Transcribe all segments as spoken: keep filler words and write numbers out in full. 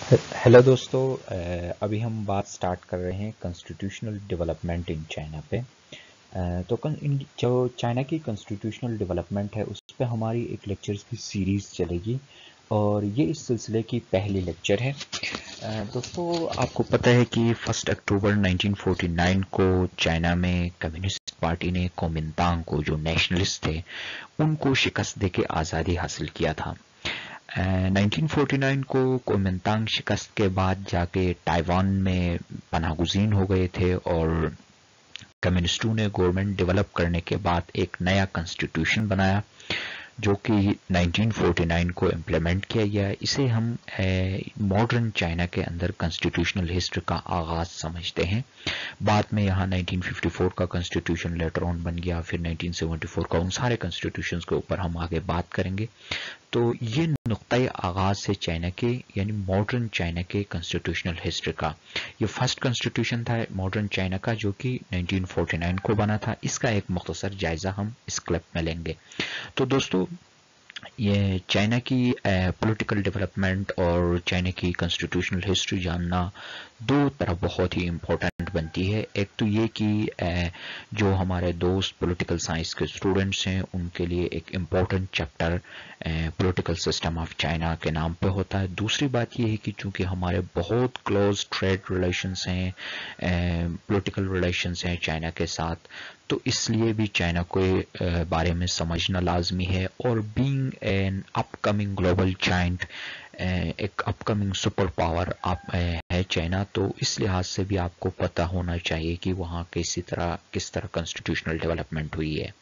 Hello दोस्तों, अ, अभी हम बात स्टार्ट कर रहे हैं कॉन्स्टिट्यूशनल डेवलपमेंट इन चाइना पे। अ, तो कन- इन जो चाइना की कॉन्स्टिट्यूशनल डेवलपमेंट है उस पे हमारी एक लेक्चर्स की सीरीज़ चलेगी और ये इस सिलसिले की पहली लेक्चर है। अ, दोस्तों, आपको पता है कि first October nineteen forty nine को चाइना में कम्युनिस्ट पार्टी ने कोमिंतांग को, जो नेशनलिस्ट थे, उनको शिकस्त देके आज़ादी हासिल किया था। नाइनटीन फोर्टी नाइन को कोमिंतांग शिकस्त के बाद जाके ताइवान में पनाहगुज़ीन हो गए थे और कम्युनिस्टों ने गवर्नमेंट डेवलप करने के बाद एक नया कॉन्स्टिट्यूशन बनाया जो कि नाइनटीन फोर्टी नाइन को इम्प्लीमेंट किया गया। इसे हम मॉडर्न चाइना के अंदर कॉन्स्टिट्यूशनल हिस्ट्री का आगाज समझते हैं। बाद में यहाँ नाइनटीन फिफ्टी फोर का कॉन्स्टिट्यूशन लेटर ऑन बन गया, फिर नाइनटीन सेवेंटी फोर का। उन सारे कॉन्स्टिट्यूशंस के ऊपर हम आगे बात करेंगे। तो ये नुक्ता आगाज से चाइना के यानी मॉडर्न चाइना के कॉन्स्टिट्यूशनल हिस्ट्री का ये फर्स्ट कॉन्स्टिट्यूशन था मॉडर्न चाइना का, जो कि नाइनटीन फोर्टी नाइन को बना था। इसका एक मुख्तसर जायजा हम इस क्लिप में लेंगे। तो दोस्तों, ये चाइना की पॉलिटिकल डेवलपमेंट और चाइना की कॉन्स्टिट्यूशनल हिस्ट्री जानना दो तरफ बहुत ही इम्पोर्टेंट बनती है। एक तो ये कि uh, जो हमारे दोस्त पॉलिटिकल साइंस के स्टूडेंट्स हैं उनके लिए एक important chapter political system of China के नाम पे होता है। दूसरी बात ये है कि चूंकि हमारे बहुत क्लोज ट्रेड रिलेशंस हैं, पॉलिटिकल रिलेशंस हैं चाइना के साथ, तो इसलिए भी चाइना के बारे में समझना लाजमी है। और being an upcoming global giant, एक अपकमिंग सुपर पावर आप है चाइना, तो इस लिहाज से भी आपको पता होना चाहिए कि वहाँ किसी तरह किस तरह कॉन्स्टिट्यूशनल डेवलपमेंट हुई है।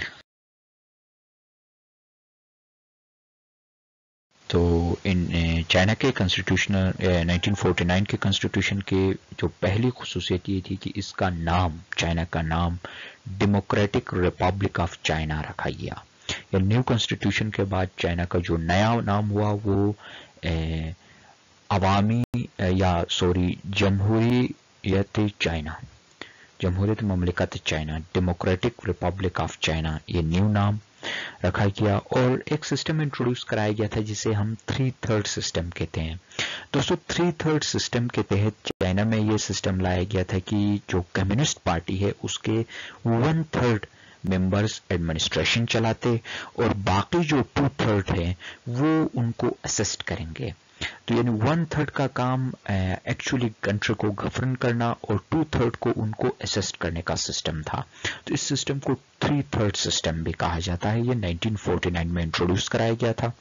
तो इन चाइना के कॉन्स्टिट्यूशनल नाइनटीन फोर्टी नाइन के कॉन्स्टिट्यूशन के जो पहली खुसूसियत ये थी कि इसका नाम, चाइना का नाम डेमोक्रेटिक रिपब्लिक ऑफ चाइना रखा गया। या न्यू कॉन्स्टिट्यूशन के बाद चाइना का जो नया नाम हुआ वो ए, अवामी या सॉरी जमहूरियत चाइना, जमहूरियत ममलिकत China, democratic republic of China, ये न्यू नाम रखा गया। और एक सिस्टम इंट्रोड्यूस कराया गया था जिसे हम थ्री थर्ड सिस्टम कहते हैं। दोस्तों, थ्री थर्ड सिस्टम के तहत चाइना में ये सिस्टम लाया गया था कि जो कम्युनिस्ट पार्टी है उसके वन थर्ड मेंबर्स एडमिनिस्ट्रेशन चलाते और बाकी जो टू थर्ड है वो उनको असिस्ट करेंगे। तो यानी वन थर्ड का काम एक्चुअली कंट्री को गवर्न करना और टू थर्ड को उनको असिस्ट करने का सिस्टम था। तो इस सिस्टम को थ्री थर्ड सिस्टम भी कहा जाता है। ये नाइनटीन फोर्टी नाइन में इंट्रोड्यूस कराया गया था।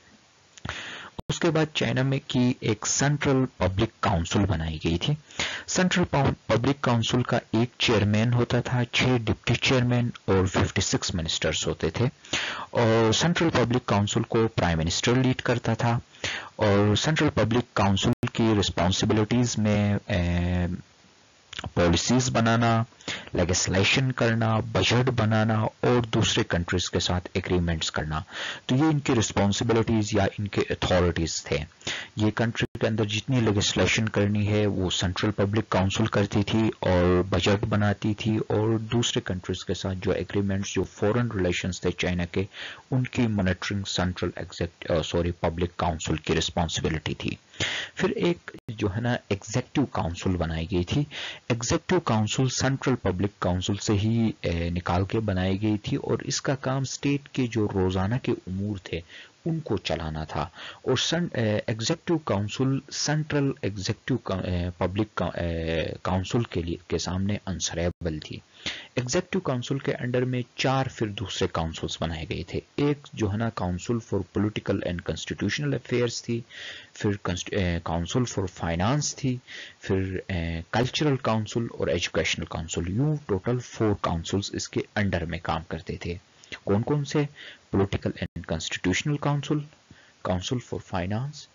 उसके बाद चाइना में की एक सेंट्रल पब्लिक काउंसिल बनाई गई थी। सेंट्रल पब्लिक काउंसिल का एक चेयरमैन होता था, छह डिप्टी चेयरमैन और छप्पन मिनिस्टर्स होते थे। और सेंट्रल पब्लिक काउंसिल को प्राइम मिनिस्टर लीड करता था। और सेंट्रल पब्लिक काउंसिल की रिस्पॉन्सिबिलिटीज में पॉलिसीज बनाना, लेजिस्लेशन करना, बजट बनाना और दूसरे कंट्रीज के साथ एग्रीमेंट्स करना, तो ये इनकी रिस्पॉन्सिबिलिटीज या इनके अथॉरिटीज थे। ये कंट्री के अंदर जितनी लेजिस्लेशन करनी है वो सेंट्रल पब्लिक काउंसिल करती थी और बजट बनाती थी, और दूसरे कंट्रीज के साथ जो एग्रीमेंट्स, जो फॉरेन रिलेशंस थे चाइना के, उनकी monitoring central exact sorry public council की रिस्पॉन्सिबिलिटी थी। फिर एक जो है ना एग्जेक्टिव काउंसिल बनाई गई थी। Executive council central public council से ही ए, निकाल के बनाई गई थी और इसका काम स्टेट के जो रोजाना के उमूर थे उनको चलाना था। और executive council central executive public council के लिए के सामने आंसरेबल थी। एग्जेक्टिव काउंसिल के अंडर में चार फिर दूसरे काउंसिल्स बनाए गए थे। एक जो है ना council for political and constitutional affairs थी, फिर काउंसिल फॉर फाइनेंस थी, फिर कल्चरल काउंसिल और एजुकेशनल काउंसिल। यूं टोटल फोर काउंसिल्स इसके अंडर में काम करते थे। कौन कौन से? Political and constitutional council, council for finance,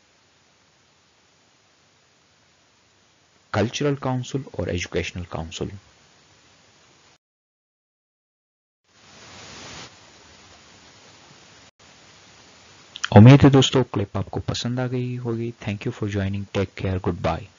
cultural council और एजुकेशनल काउंसिल। उम्मीद है दोस्तों क्लिप आपको पसंद आ गई होगी। Thank you for joining, take care, good bye.